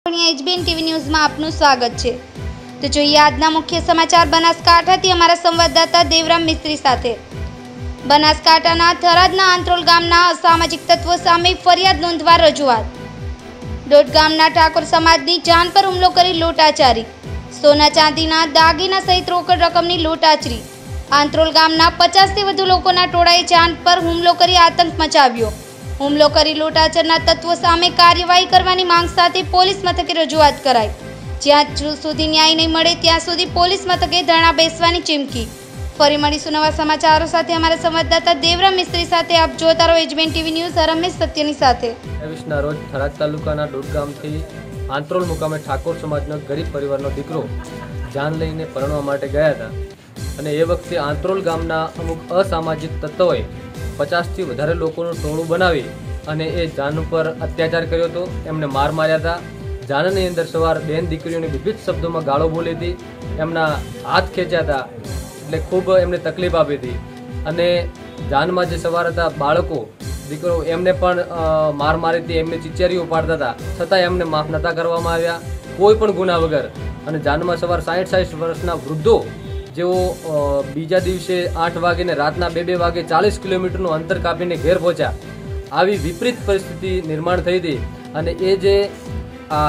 HBN TV ન્યૂઝમાં આપનું સ્વાગત છે। તો જોઈએ આજના મુખ્ય સમાચાર બનાસકાંઠાથી અમારા સંવાદદાતા દેવરામ મિસ્ત્રી સાથે। બનાસકાંઠાના થરાદના આંત્રોલ ગામના અસામાજિક તત્વો સામે ફરિયાદ નોંધવા રજૂઆત। ડોડ ગામના ઠાકોર સમાજની જાન પર હુમલો કરી લૂંટાચારી। સોના ચાંદીના દાગીના સહિત રોકડ રકમની લૂંટાચરી। આંત્રોલ ગામના 50 થી વધુ લોકોના ટોળાએ જાન પર હુમલો કરી આતંક મચાવ્યો। હુમલો કરી લૂંટાચરના તત્વો સામે કાર્યવાહી કરવાની માંગ સાથે પોલીસ મથકે રજૂઆત કરાઈ। જ્યાં સુધી ન્યાય નહીં મળે ત્યાં સુધી પોલીસ મથકે ધરણા બેસવાની ચીમકી। ફરી મળીશું નવા સમાચારો સાથે અમારા સંવાદદાતા દેવરામ મિસ્ત્રી સાથે। આપ જોતા રહો એચબીએન ટીવી ન્યૂઝ રમેશ સત્યની સાથે। 23ના રોજ થરાદ તાલુકાના ડોડ ગામથી આંત્રોલ મુકામે ઠાકોર સમાજનો ગરીબ પરિવારનો દીકરો જાન લઈને પરણવા માટે ગયા હતા અને એ વખતે આંત્રોલ ગામના અમુક અસામાજિક તત્વોએ 50 થી વધારે લોકોનું ટોળું બનાવી અને એ જાન ઉપર અત્યાચાર કર્યો હતો। એમને માર માર્યા હતા। જાનની અંદર સવાર બેન દીકરીઓને વિવિધ શબ્દોમાં ગાળો બોલી હતી। એમના હાથ ખેંચ્યા હતા, એટલે ખૂબ એમને તકલીફ આપી હતી। અને જાનમાં જે સવાર હતા બાળકો દીકરો એમને પણ માર મારી હતી, એમને ચીચેરીઓ પાડતા હતા, છતાં એમને માફ નહોતા કરવામાં આવ્યા કોઈ પણ ગુના વગર। અને જાનમાં સવાર 60 વર્ષના વૃદ્ધો જેઓ બીજા દિવસે 8 વાગે ને રાતના 2 વાગે 40 કિલોમીટરનું અંતર કાપીને ઘેર પહોંચ્યા। આવી વિપરીત પરિસ્થિતિ નિર્માણ થઈ હતી અને એ જે આ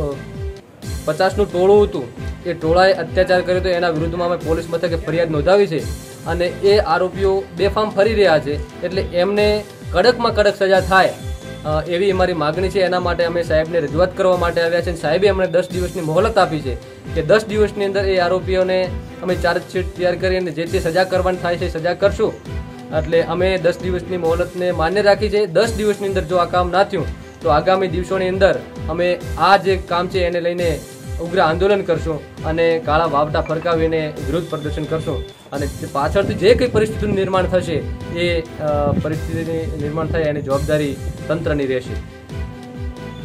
50નું ટોળું હતું એ ટોળાએ અત્યાચાર કર્યો હતો એના વિરુદ્ધમાં અમે પોલીસ મથકે ફરિયાદ નોંધાવી છે અને એ આરોપીઓ બેફામ ફરી રહ્યા છે, એટલે એમને કડકમાં કડક સજા થાય એવી અમારી માગણી છે। એના માટે અમે સાહેબને રજૂઆત કરવા માટે આવ્યા છે। સાહેબે અમને 10 દિવસની મોહલત આપી છે કે 10 દિવસની અંદર એ આરોપીઓને અમે ચાર્જશીટ તૈયાર કરીને જે તે સજા કરવાની થાય છે સજા કરશું। એટલે અમે 10 દિવસની મોહલતને માન્ય રાખી છે। 10 દિવસની અંદર જો આ કામ ના થયું તો આગામી દિવસોની અંદર અમે આ જે કામ છે એને લઈને ઉગ્ર આંદોલન કરશું અને કાળા વાવટા ફરકાવીને વિરોધ પ્રદર્શન કરશું। અને પાછળથી જે કંઈ પરિસ્થિતિનું નિર્માણ થશે એ પરિસ્થિતિની નિર્માણ થાય એની જવાબદારી તંત્રની રહેશે।